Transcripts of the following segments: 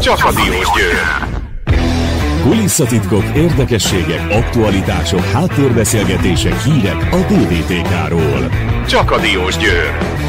Csak a Diós Győr. Kulisszatitkok, érdekességek, aktualitások, háttérbeszélgetések, hírek a DVTK-ról. Csak a Diós Győr.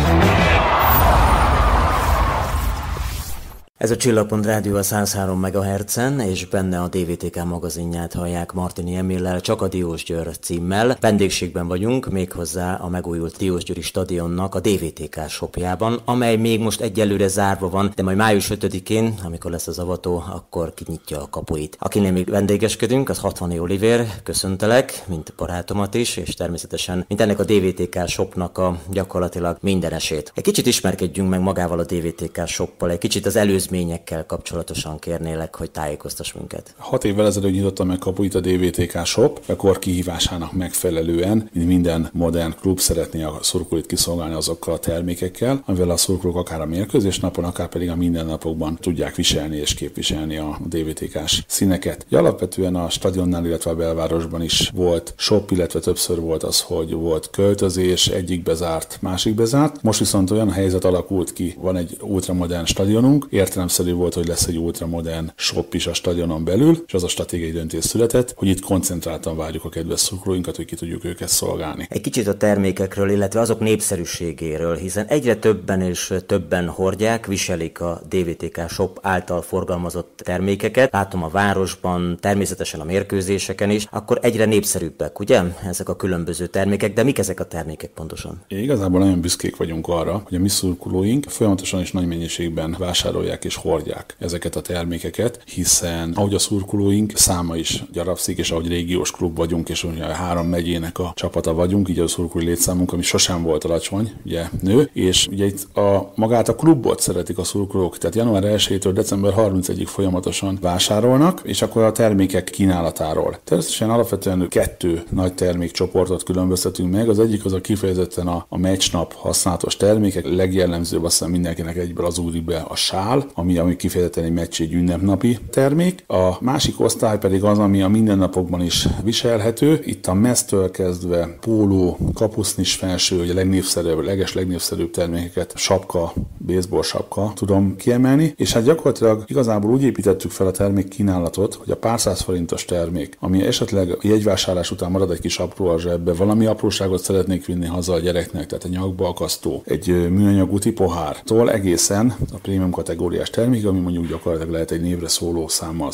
Ez a Csillagpont Rádió a 103 MHz-en, és benne a DVTK magazinját hallják Martini Emillel, Csak a Diós Győr címmel. Vendégségben vagyunk, méghozzá a megújult Diósgyőri stadionnak a DVTK shopjában, amely még most egyelőre zárva van, de majd május 5-én, amikor lesz az avató, akkor kinyitja a kapuit. Akinél még vendégeskedünk, az Hatvani Olivér, köszöntelek, mint barátomat is, és természetesen, mint ennek a DVTK shopnak a gyakorlatilag mindenesét. Egy kicsit ismerkedjünk meg magával a DVTK shoppal, egy kicsit az előzményekkel kapcsolatosan kérnélek, hogy tájékoztass minket. 6 évvel ezelőtt nyitotta meg kapuit a DVTK shop, a kor kihívásának megfelelően minden modern klub szeretné a szurkolóit kiszolgálni azokkal a termékekkel, amivel a szurkolók akár a mérkőzés napon, akár pedig a mindennapokban tudják viselni és képviselni a DVTK-s színeket. Alapvetően a stadionnál, illetve a belvárosban is volt shop, illetve többször volt az, hogy volt költözés, egyik bezárt, másik bezárt. Most viszont olyan helyzet alakult ki, van egy ultramodern stadionunk, értelemszerű volt, hogy lesz egy ultramodern shop is a stadionon belül, és az a stratégiai döntés született, hogy itt koncentráltan várjuk a kedves szurkolóinkat, hogy ki tudjuk őket szolgálni. Egy kicsit a termékekről, illetve azok népszerűségéről, hiszen egyre többen és többen hordják, viselik a DVTK shop által forgalmazott termékeket. Látom a városban, természetesen a mérkőzéseken is, akkor egyre népszerűbbek, ugye? Ezek a különböző termékek, de mik ezek a termékek pontosan? Igazából nagyon büszkék vagyunk arra, hogy a mi szurkolóink folyamatosan és nagy mennyiségben vásárolják és hordják ezeket a termékeket, hiszen ahogy a szurkolóink száma is gyarapszik, és ahogy régiós klub vagyunk, és ugye 3 megyének a csapata vagyunk, így a szurkolói létszámunk, ami sosem volt alacsony, ugye nő, és ugye itt magát a klubot szeretik a szurkolók, tehát január 1-től december 31-ig folyamatosan vásárolnak, és akkor a termékek kínálatáról. Természetesen alapvetően 2 nagy termékcsoportot különböztetünk meg, az egyik az a kifejezetten a meccsnap használatos termékek, legjellemzőbb azt hiszem mindenkinek egyből az ugrik be a sál, ami kifejezetten egy meccs, egy ünnepnapi termék. A másik osztály pedig az, ami a mindennapokban is viselhető. Itt a meztől kezdve póló, kapusznis felső, ugye legnépszerűbb termékeket, sapka, baseball sapka tudom kiemelni, és hát gyakorlatilag igazából úgy építettük fel a termék kínálatot, hogy a pár száz forintos termék, ami esetleg a jegyvásárlás után marad egy kis apró a zsebbe, valami apróságot szeretnék vinni haza a gyereknek, tehát egy nyakba akasztó, egy műanyag úti pohártól egészen a prémium kategóriás termék, ami mondjuk gyakorlatilag lehet egy névre szóló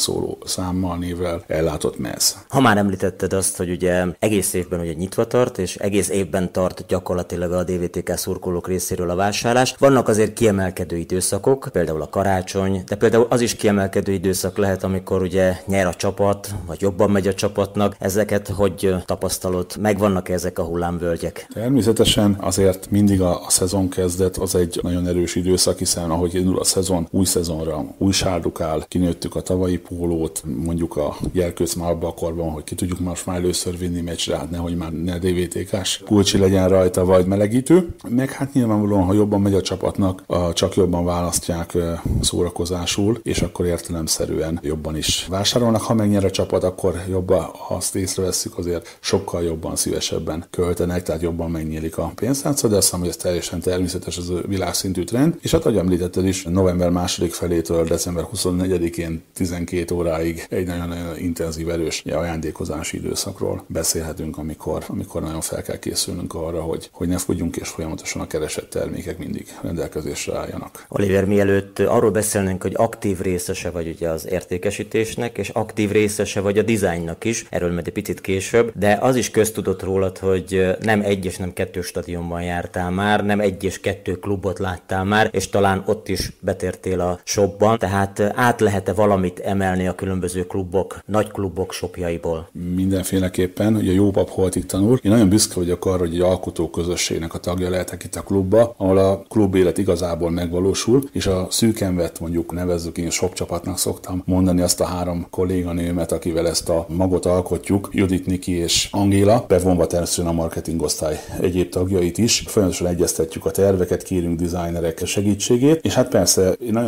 számmal névvel ellátott mez. Ha már említetted azt, hogy ugye egész évben ugye nyitva tart, és egész évben tart gyakorlatilag a DVTK szurkolók részéről a vásárlás. Vannak azért kiemelkedő időszakok, például a karácsony, de például az is kiemelkedő időszak lehet, amikor ugye nyer a csapat, vagy jobban megy a csapatnak. Ezeket hogy tapasztalod? Megvannak ezek a hullámvölgyek? Természetesen azért mindig a szezon kezdet az egy nagyon erős időszak, hiszen ahogy indul a szezon, új szezonra új sárduk áll, kinőttük a tavalyi pólót, mondjuk a gyerkőc már abban a korban, hogy ki tudjuk most már először vinni meccsre, hát nehogy már ne DVTK-s kulcsi legyen rajta, vagy melegítő. Meg hát nyilvánvalóan, ha jobban megy a csapatnak, csak jobban választják szórakozásul, és akkor értelemszerűen jobban is vásárolnak. Ha megnyer a csapat, akkor jobban, ha azt észrevesszük, azért sokkal jobban, szívesebben költenek, tehát jobban megnyílik a pénztárca, de azt hiszem, hogy ez teljesen természetes, ez a világszintű trend. És hát, ahogy említetted is, november 2. felétől december 24-én 12 óráig egy nagyon intenzív, erős ajándékozási időszakról beszélhetünk, amikor nagyon fel kell készülnünk arra, hogy ne fogyjunk, és folyamatosan a keresett termékek mindig rendelkezésre álljanak. Olivér, mielőtt arról beszélnénk, hogy aktív részese vagy ugye az értékesítésnek, és aktív részese vagy a dizájnnak is, erről majd egy picit később, de az is köztudott rólad, hogy nem 1 és nem 2 stadionban jártál már, nem 1 és 2 klubot láttál már, és talán ott is betértél a shopban, tehát át lehet-e valamit emelni a különböző klubok, nagy klubok shopjaiból? Mindenféleképpen, ugye jó pap holtig tanul. Én nagyon büszke vagyok arra, hogy egy alkotó közösségnek a tagja lehetek itt a klubba, ahol a klub élet igazából megvalósul, és a szűken vett, mondjuk nevezzük, én shop csapatnak szoktam mondani azt a 3 kolléganőmet, akivel ezt a magot alkotjuk, Judit, Niki és Angéla, bevonva természetesen a marketingosztály egyéb tagjait is. Folyamatosan egyeztetjük a terveket, kérünk designerek segítségét, és hát persze én nagyon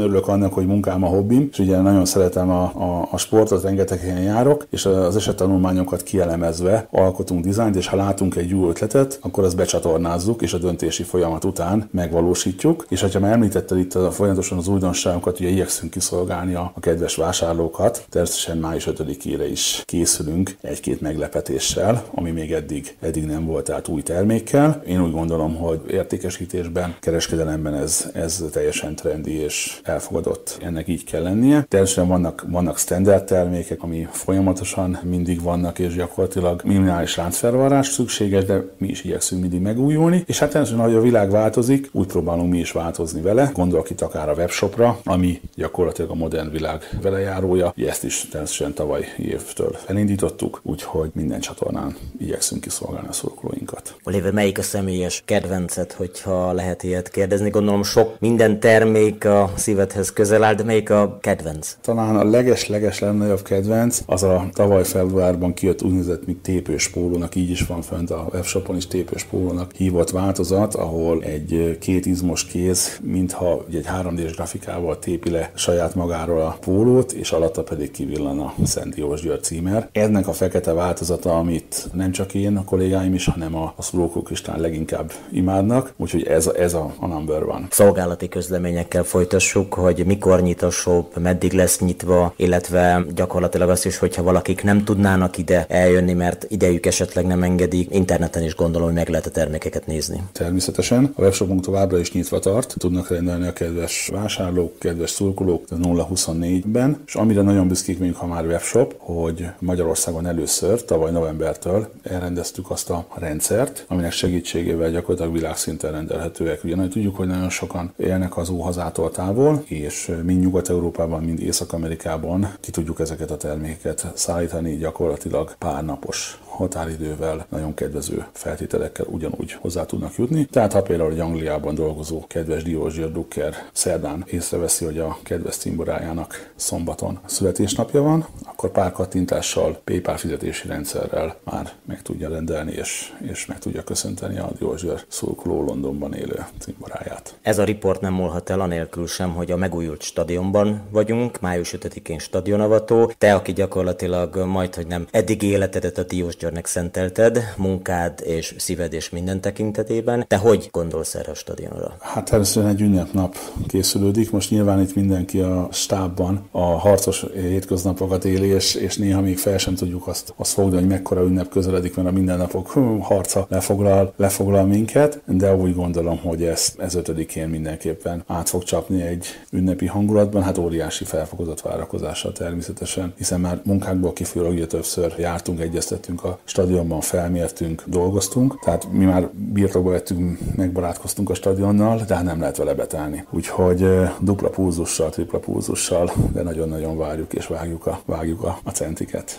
nagyon örülök annak, hogy munkám a hobbim, és ugye nagyon szeretem a sportot, rengeteg helyen járok, és az esettanulmányokat kielemezve alkotunk dizájnt, és ha látunk egy jó ötletet, akkor azt becsatornázzuk, és a döntési folyamat után megvalósítjuk. És ha már említetted itt folyamatosan az újdonságokat, ugye igyekszünk kiszolgálni a kedves vásárlókat. Természetesen május 5-ére is készülünk egy-két meglepetéssel, ami még eddig nem volt, tehát új termékkel. Én úgy gondolom, hogy értékesítésben, kereskedelemben ez teljesen trendi és elfogadott. Ennek így kell lennie. Természetesen vannak standard termékek, ami folyamatosan mindig vannak, és gyakorlatilag minimális láncfelvarrás szükséges, de mi is igyekszünk mindig megújulni. És hát természetesen, ahogy a világ változik, úgy próbálunk mi is változni vele. Gondolok itt akár a webshopra, ami gyakorlatilag a modern világ velejárója. Ezt is természetesen tavaly évtől elindítottuk, úgyhogy minden csatornán igyekszünk kiszolgálni a szurkolóinkat. Oliver, melyik a személyes kedvenced, hogyha lehet ilyet kérdezni? Gondolom sok minden termék a szívedhez közel áll, de melyik a kedvenc? Talán a leges legnagyobb kedvenc az a tavaly februárban kijött úgynevezett még tépős pólónak, így is van fönt a webshopon is, tépős pólónak hívott változat, ahol egy két izmos kéz, mintha egy 3D-s grafikával tépi le saját magáról a pólót, és alatta pedig kivillan a Szent Diós György címer. Ennek a fekete változata, amit nem csak én, a kollégáim is, hanem a szurkolók is talán leginkább imádnak, úgyhogy ez a number one. Szolgálati közleményekkel folytassuk, hogy mikor nyit a shop, meddig lesz nyitva, illetve gyakorlatilag azt is, hogyha valakik nem tudnának ide eljönni, mert idejük esetleg nem engedik, interneten is gondolom, hogy meg lehet a termékeket nézni. Természetesen. A webshopunk továbbra is nyitva tart, tudnak rendelni a kedves vásárlók, kedves szurkolók 0-24-ben, és amire nagyon büszkék vagyunk, ha már webshop, hogy Magyarországon először, tavaly novembertől elrendeztük azt a rendszert, aminek segítségével gyakorlatilag világszinten rendelhetőek. Ugye tudjuk, hogy nagyon sokan élnek az óhazától távol, és mind Nyugat-Európában, mind Észak-Amerikában ki tudjuk ezeket a termékeket szállítani gyakorlatilag pár napos határidővel, nagyon kedvező feltételekkel ugyanúgy hozzá tudnak jutni. Tehát ha például egy Angliában dolgozó kedves Diós György drukker szerdán észreveszi, hogy a kedves cimborájának szombaton születésnapja van, akkor pár kattintással, PayPal fizetési rendszerrel már meg tudja rendelni, és meg tudja köszönteni a Diós György szurkoló Londonban élő cimboráját. Ez a riport nem múlhat el anélkül sem, hogy a megújult stadionban vagyunk, május 5-én stadionavató. Te, aki gyakorlatilag majdhogy nem eddig életedet a Diós Györgynek szentelted, munkád és szíved és minden tekintetében. Te hogy gondolsz erre a stadionra? Hát természetesen egy ünnepnap készülődik. Most nyilván itt mindenki a stábban a harcos hétköznapokat éli, és néha még fel sem tudjuk azt fogni, hogy mekkora ünnep közeledik, mert a mindennapok harca lefoglal minket, de úgy gondolom, hogy ez 5-én mindenképpen át fog csapni egy ünnepi hangulatban, hát óriási felfokozott várakozással természetesen, hiszen már munkákból kifolyólag ugye többször jártunk, egyeztettünk a stadionban, felmértünk, dolgoztunk, tehát mi már birtokba vettünk, megbarátkoztunk a stadionnal, de nem lehet vele betelni. Úgyhogy dupla pulzussal, tripla pulzussal, de nagyon-nagyon várjuk és vágjuk a centiket.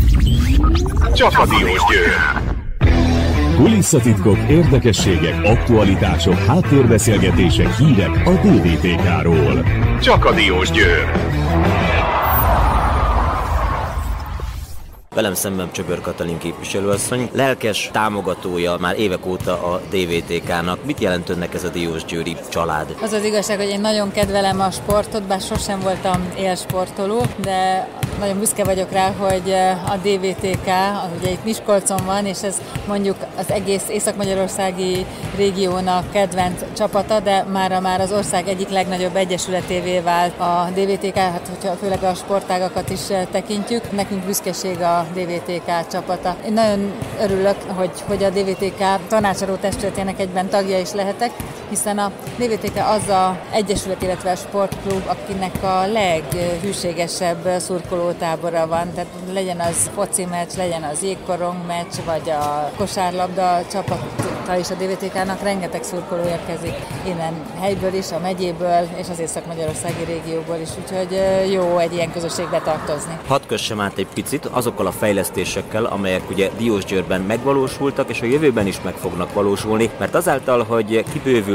Csak a Diós Győr. Kulisszatitkok, érdekességek, aktualitások, háttérbeszélgetések, hírek a DVTK-ról. Csak a Diós Győr. Velem szemben Csöbör Katalin képviselőasszony, lelkes támogatója már évek óta a DVTK-nak. Mit jelent önnek ez a diósgyőri család? Az az igazság, hogy én nagyon kedvelem a sportot, bár sosem voltam élsportoló, de nagyon büszke vagyok rá, hogy a DVTK, ugye itt Miskolcon van, és ez mondjuk az egész észak-magyarországi régiónak kedvenc csapata, de már az ország egyik legnagyobb egyesületévé vált a DVTK, hát hogyha főleg a sportágakat is tekintjük. Nekünk büszkeség a DVTK csapata. Én nagyon örülök, hogy a DVTK tanácsadó testületének egyben tagja is lehetek, hiszen a DVTK az a egyesület, illetve a sportklub, akinek a leghűségesebb szurkolótábora van. Tehát legyen az foci meccs, legyen az jégkorong meccs, vagy a kosárlabda csapata is a DVTK-nak rengeteg szurkoló érkezik innen helyből is, a megyéből és az észak-magyarországi régióból is. Úgyhogy jó egy ilyen közösségbe tartozni. Hadd kössem át egy picit azokkal a fejlesztésekkel, amelyek ugye Diósgyőrben megvalósultak, és a jövőben is meg fognak valósulni, mert azáltal, hogy kibővült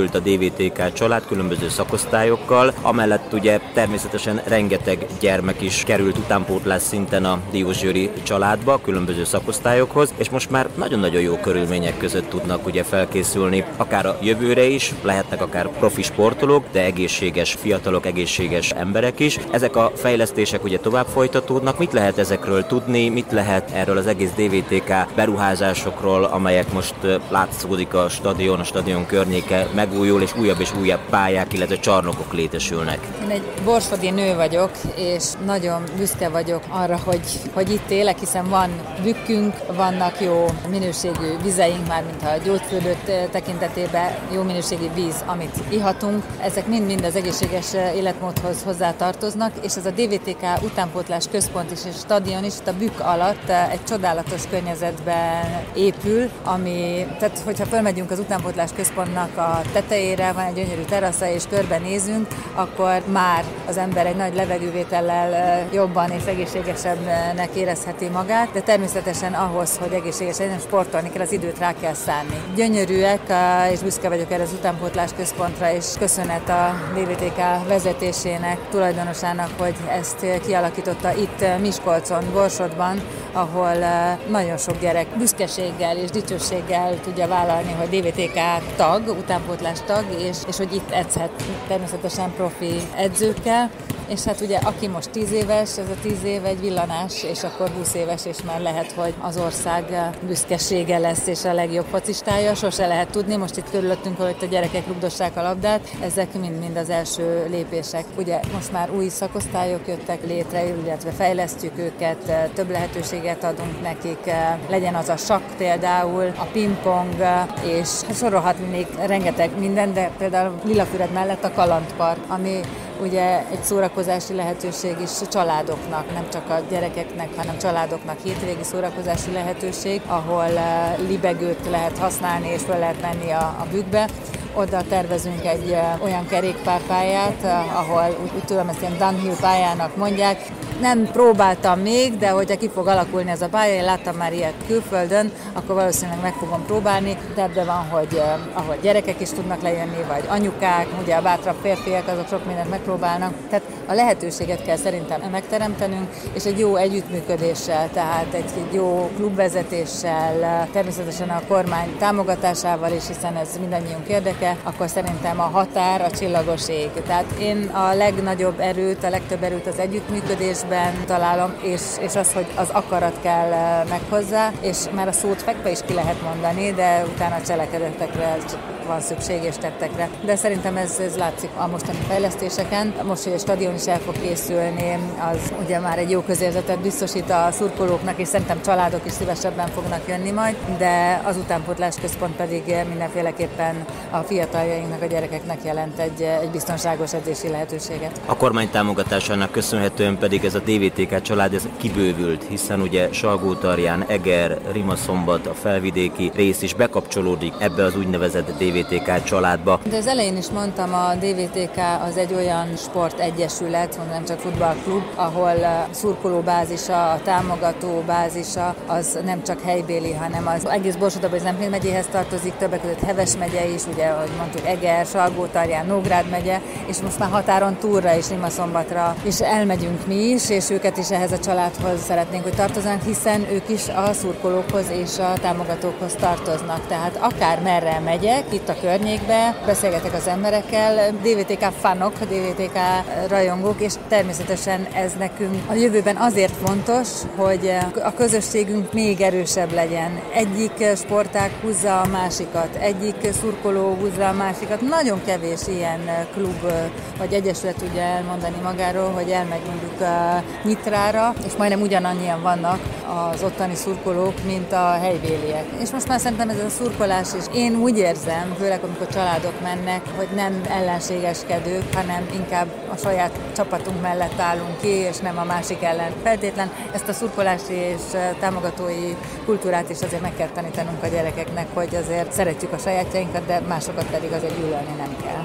bővült a DVTK család különböző szakosztályokkal, amellett ugye természetesen rengeteg gyermek is került utánpótlás szinten a Diósgyőri családba, különböző szakosztályokhoz, és most már nagyon-nagyon jó körülmények között tudnak ugye felkészülni, akár a jövőre is, lehetnek akár profi sportolók, de egészséges fiatalok, egészséges emberek is. Ezek a fejlesztések ugye tovább folytatódnak. Mit lehet ezekről tudni, mit lehet erről az egész DVTK beruházásokról, amelyek most látszódik a stadion környéke megújul, és újabb pályák, illetve csarnokok létesülnek. Én egy borsodi nő vagyok, és nagyon büszke vagyok arra, hogy itt élek, hiszen van bükkünk, vannak jó minőségű vizeink, már mint a gyógyfürdőt tekintetében jó minőségű víz, amit ihatunk. Ezek mind az egészséges életmódhoz hozzátartoznak, és ez a DVTK utánpótlás központ is, és stadion is itt a bükk alatt egy csodálatos környezetben épül, tehát hogyha fölmegyünk az utánpótlás központnak a tetejére, van egy gyönyörű terasza, és körbenézünk, akkor már az ember egy nagy levegővétellel jobban és egészségesebbnek érezheti magát, de természetesen ahhoz, hogy egészséges legyen, sportolni kell, az időt rá kell szánni. Gyönyörűek, és büszke vagyok erre az utánpótlás központra, és köszönet a DVTK vezetésének, tulajdonosának, hogy ezt kialakította itt Miskolcon, Borsodban, ahol nagyon sok gyerek büszkeséggel és dicsőséggel tudja vállalni, hogy DVTK tag, utánpótlás tag, és hogy itt edzhet természetesen profi edzőkkel. És hát ugye aki most 10 éves, ez a 10 év egy villanás, és akkor 20 éves, és már lehet, hogy az ország büszkesége lesz, és a legjobb focistája. Sose lehet tudni, most itt körülöttünk, hogy a gyerekek rugdossák a labdát, ezek mind az első lépések. Ugye most már új szakosztályok jöttek létre, illetve fejlesztjük őket, több lehetőséget adunk nekik, legyen az a sakk például, a pingpong, és sorolhatnék rengeteg minden, de például Lilafüred mellett a kalandpark, ami ugye egy szórakozási lehetőség is családoknak, nem csak a gyerekeknek, hanem családoknak hétvégi szórakozási lehetőség, ahol libegőt lehet használni és fel lehet menni a bükkbe. Oda tervezünk egy olyan kerékpárpályát, ahol úgy tudom, ezt ilyen downhill pályának mondják. Nem próbáltam még, de hogyha ki fog alakulni ez a pálya, én láttam már ilyet külföldön, akkor valószínűleg meg fogom próbálni. Terve van, hogy ahol gyerekek is tudnak lejönni, vagy anyukák, ugye a bátrabb férfiak, azok sok mindent megpróbálnak. Tehát a lehetőséget kell szerintem megteremtenünk, és egy jó együttműködéssel, tehát egy jó klubvezetéssel, természetesen a kormány támogatásával is, hiszen ez mindannyiunk érdeke, akkor szerintem a határ a csillagos ég. Tehát én a legnagyobb erőt, a legtöbb erőt az együttműködésben találom, és az, hogy az akarat kell meg hozzá, és már a szót fekve is ki lehet mondani, de utána a cselekedetekre van szükség és tettekre. De szerintem ez látszik a mostani fejlesztéseken. Most, hogy a stadion is el fog készülni, az ugye már egy jó közérzetet biztosít a szurkolóknak, és szerintem családok is szívesebben fognak jönni majd, de az utánpótlás központ pedig mindenféleképpen a fiataljainknak, a gyerekeknek jelent egy biztonságos edzési lehetőséget. A kormány támogatásának köszönhetően pedig ez a DVTK család ez kibővült, hiszen ugye Salgótarján, Eger, Rimaszombat, a felvidéki rész is bekapcsolódik ebbe az úgynevezett DVTK családba. De az elején is mondtam, a DVTK az egy olyan sportegyesület, nem csak futballklub, ahol a szurkolóbázisa, a támogató bázisa az nem csak helybéli, hanem az egész Borsod-Zemplén megyéhez tartozik, többek között Heves megye is, ugye, ahogy mondtuk, Eger, Salgótarján, Nógrád megye, és most már határon túlra is, Rimaszombatra is elmegyünk mi is, és őket is ehhez a családhoz szeretnénk, hogy tartozzanak, hiszen ők is a szurkolókhoz és a támogatókhoz tartoznak. Tehát akár merre megyek, itt a környékbe, beszélgetek az emberekkel, DVTK fanok, DVTK rajongók, és természetesen ez nekünk a jövőben azért fontos, hogy a közösségünk még erősebb legyen. Egyik sportág húzza a másikat, egyik szurkoló húzza a másikat. Nagyon kevés ilyen klub vagy egyesület tudja elmondani magáról, hogy elmegy mondjuk Nyitrára, és majdnem ugyanannyian vannak az ottani szurkolók, mint a helybéliek. És most már szerintem ez a szurkolás is. Én úgy érzem, főleg amikor családok mennek, hogy nem ellenségeskedők, hanem inkább a saját csapatunk mellett állunk ki, és nem a másik ellen feltétlen. Ezt a szurkolási és támogatói kultúrát is azért meg kell tanítanunk a gyerekeknek, hogy azért szeretjük a sajátjainkat, de másokat pedig azért gyűlölni nem kell.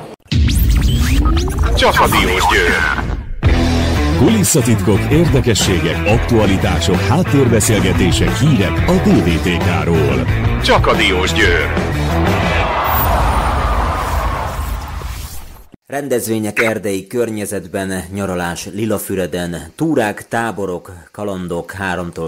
Csak a Diósgyőr. Kulisszatitkok, érdekességek, aktualitások, háttérbeszélgetések, hírek a DVTK-ról. Csak a Diósgyőr. Rendezvények erdei környezetben, nyaralás Lilafüreden, túrák, táborok, kalandok 3-tól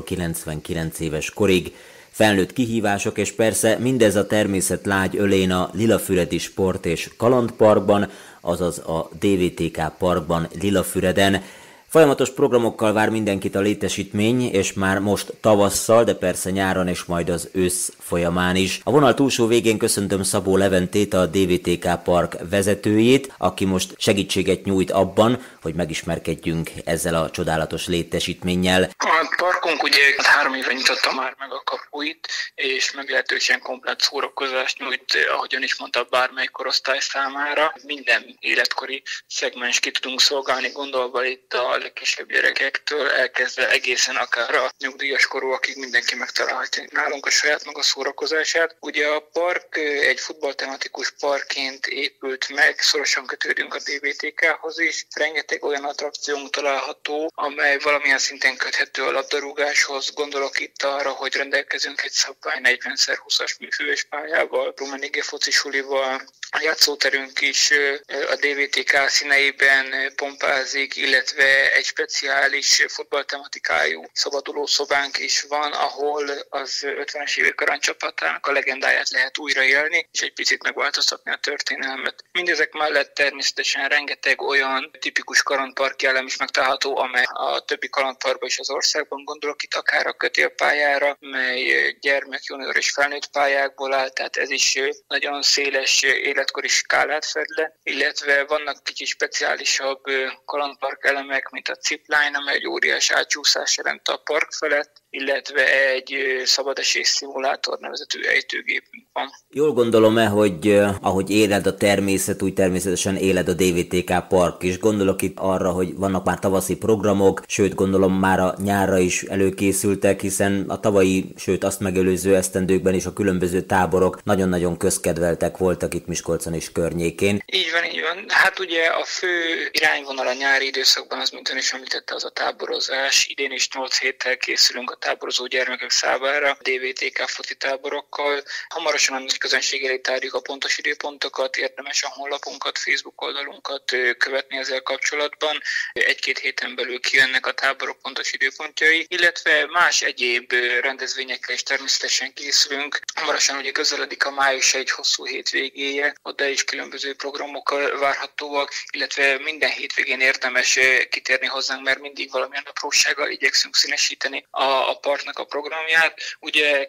99 éves korig, felnőtt kihívások, és persze mindez a természet lágy ölén a Lilafüredi Sport- és Kalandparkban, azaz a DVTK Parkban Lilafüreden. Folyamatos programokkal vár mindenkit a létesítmény, és már most tavasszal, de persze nyáron és majd az ősz folyamán is. A vonal túlsó végén köszöntöm Szabó Leventét, a DVTK Park vezetőjét, aki most segítséget nyújt abban, hogy megismerkedjünk ezzel a csodálatos létesítménnyel. A parkunk ugye 3 éve nyitotta már meg a kapuit, és meglehetősen komplett szórakozást nyújt, ahogyan is mondta, bármely korosztály számára. Minden életkori szegmens ki tudunk szolgálni, gondolva itt a legkisebb gyerekektől elkezdve egészen akár a nyugdíjas korúakig mindenki megtalálhatja nálunk a saját maga szórakozását. Ugye a park egy futballtematikus parkként épült meg, szorosan kötődünk a DVTK-hoz is. Rengeteg olyan attrakciónk található, amely valamilyen szinten köthető a labdarúgáshoz. Gondolok itt arra, hogy rendelkezünk egy szabvány 40x20-as műfős pályával, Rummenigge focisulival, a játszóterünk is a DVTK színeiben pompázik, illetve egy speciális futballtematikájú szabadulószobánk is van, ahol az 50-es évek aranycsapatának a legendáját lehet újraélni, és egy picit megváltoztatni a történelmet. Mindezek mellett természetesen rengeteg olyan tipikus kalandparki elem is megtalálható, amely a többi kalandparkban is az országban, gondolok itt akár a kötélpályára, mely gyermek, junior és felnőtt pályákból áll, tehát ez is nagyon széles életkori skálát fed le, illetve vannak kicsit speciálisabb kalandpark elemek, mint a zipline, amely egy óriás átcsúszás jelent a park felett, illetve egy szabadesés szimulátor nevezetű ejtőgépünk van. Jól gondolom-e, hogy ahogy éled a természet, úgy természetesen éled a DVTK Park is. Gondolok itt arra, hogy vannak már tavaszi programok, sőt gondolom már a nyárra is előkészültek, hiszen a tavalyi, sőt azt megelőző esztendőkben is a különböző táborok nagyon-nagyon közkedveltek voltak itt Miskolcon és környékén. Így van, így van. Hát ugye a fő irányvonal a nyári időszakban az, mint ön is említette, az a táborozás. Idén is 8 héttel készülünk a táborozó gyermekek számára DVTK foci táborokkal. Hamarosan a nagy közönség elé tárjuk a pontos időpontokat, érdemes a honlapunkat, Facebook oldalunkat követni ezzel kapcsolatban. 1-2 héten belül kijönnek a táborok pontos időpontjai, illetve más egyéb rendezvényekkel is természetesen készülünk. Hamarosan ugye közeledik a május egy hosszú hétvégéje, oda is különböző programok várhatóak, illetve minden hétvégén érdemes kitérni hozzánk, mert mindig valamilyen aprósággal igyekszünk színesíteni a parknak a programját. Ugye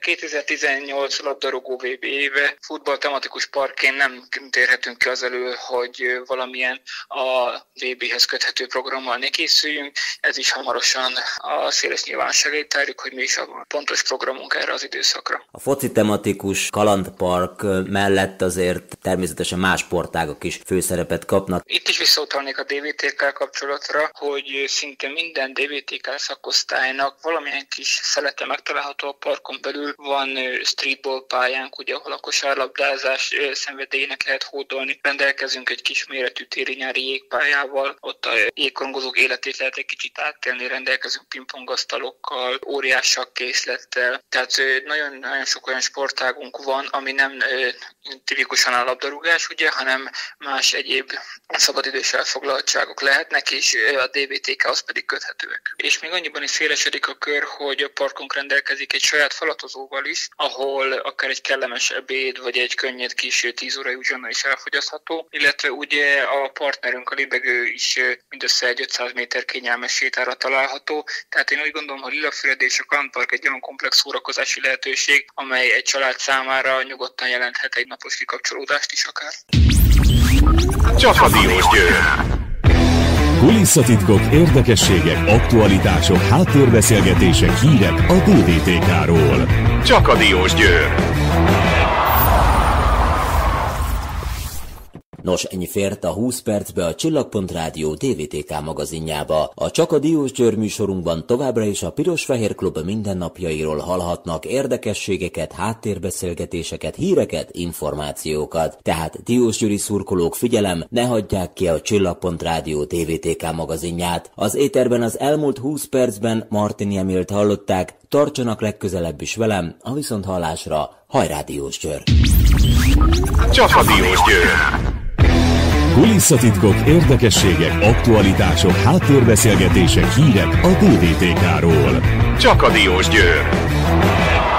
2018 labdarúgó VB éve, futballtematikus parkként nem térhetünk ki az elől, hogy valamilyen a VB-hez köthető programmal ne készüljünk. Ez is hamarosan a széles nyilvánosság elé tárjuk, hogy mi is a pontos programunk erre az időszakra. A foci tematikus kalandpark mellett azért természetesen más sportágok is főszerepet kapnak. Itt is visszautalnék a DVTK kapcsolatra, hogy szinte minden DVTK szakosztálynak valamilyen kis szelete megtalálható a parkon belül. Van streetball pályánk, ugye, ahol a kosárlabdázás szenvedélyének lehet hódolni. Rendelkezünk egy kisméretű téli-nyári jégpályával, ott a jégkorongozók életét lehet egy kicsit átélni, rendelkezünk pingpongasztalokkal, óriás sakkészlettel. Tehát nagyon sok olyan sportágunk van, ami nem tipikusan a labdarúgás, ugye, hanem más egyéb szabadidős elfoglaltságok lehetnek, és a DVTK-hoz pedig köthetőek. És még annyiban is szélesedik a kör, hogy a parkunk rendelkezik egy saját falatozóval is, ahol akár egy kellemes ebéd, vagy egy könnyed kis 10 órai uzsonna is elfogyasztható, illetve ugye a partnerünk, a Libegő is mindössze egy 500 méter kényelmes sétára található, tehát én úgy gondolom, hogy Lilafüred és a Kalandpark egy olyan komplex szórakozási lehetőség, amely egy család számára nyugodtan jelenthet egy napos kikapcsolódást is akár. Csapadiós Győr. Kulisszatitkok, érdekességek, aktualitások, háttérbeszélgetések, hírek a DVTK-ról. Csapadiós Győr. Nos, ennyi fért a 20 percbe a Csillagpont Rádió DVTK magazinjába. A Csak a Diós Győr műsorunkban továbbra is a Piros-Fehér Klub mindennapjairól hallhatnak érdekességeket, háttérbeszélgetéseket, híreket, információkat. Tehát diósgyőri szurkolók, figyelem, ne hagyják ki a Csillagpont Rádió DVTK magazinját. Az éterben az elmúlt 20 percben Martini Emilt hallották, tartsanak legközelebb is velem, a viszonthallásra, hajrá Diós Győr! Csapadiós Győr. Kulisszatitkok, érdekességek, aktualitások, háttérbeszélgetések, hírek a DVTK-ról. Csak a Diós Győr.